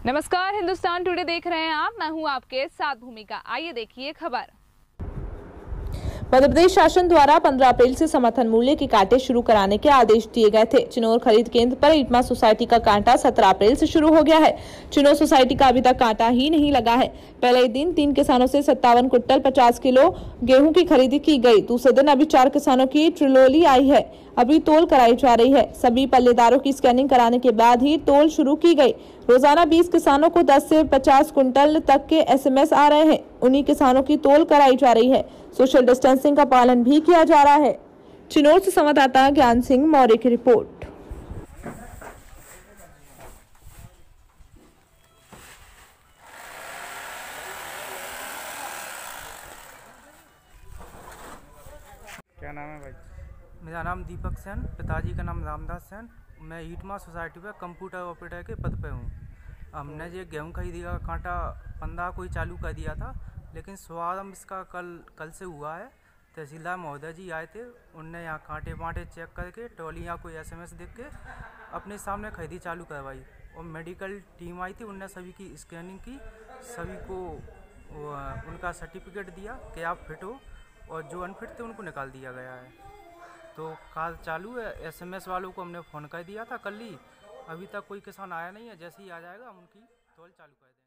नमस्कार, हिंदुस्तान टुडे देख रहे हैं आप। मैं हूं आपके साथ भूमिका। आइए देखिए खबर। मध्य प्रदेश शासन द्वारा 15 अप्रैल से समर्थन मूल्य के कांटे शुरू कराने के आदेश दिए गए थे। चिनोर खरीद केंद्र पर इटमा सोसाइटी का कांटा 17 अप्रैल से शुरू हो गया है। चिनोर सोसाइटी का अभी तक कांटा ही नहीं लगा है। पहले दिन 3 किसानों से 57 कुंटल 50 किलो गेहूं की खरीदी की गई। दूसरे दिन अभी 4 किसानों की ट्रिलोली आई है। अभी तोल कराई जा रही है। सभी पल्लेदारों की स्कैनिंग कराने के बाद ही तोल शुरू की गई। रोजाना 20 किसानों को 10 से 50 कुंटल तक के एसएमएस आ रहे हैं। उन्हीं किसानों की तोल कराई जा रही है। सोशल डिस्टेंसिंग का पालन भी किया जा रहा है। चिनोर से संवाददाता ज्ञान सिंह मौर्य की रिपोर्ट। क्या नाम है भाई? मेरा नाम दीपक सेन, पिताजी का नाम रामदास सेन। मैं ईटमा सोसाइटी पे कंप्यूटर ऑपरेटर के पद पे हूँ। हमने ये गेहूँ खरीदी का कांटा 15 को ही चालू कर दिया था, लेकिन शुभारम्भ इसका कल से हुआ है। तहसीलदार महोदय जी आए थे, उनने यहाँ कांटे वांटे चेक करके ट्रॉलियाँ को एसएमएस देख के अपने सामने खरीदी चालू करवाई। और मेडिकल टीम आई थी, उनने सभी की स्कैनिंग की, सभी को उनका सर्टिफिकेट दिया कि आप फिट हो, और जो अनफिट थे उनको निकाल दिया गया है। तो कार चालू है। एसएमएस वालों को हमने फ़ोन कर दिया था कल ही। अभी तक कोई किसान आया नहीं है। जैसे ही आ जाएगा हम उनकी तौल चालू कर देंगे।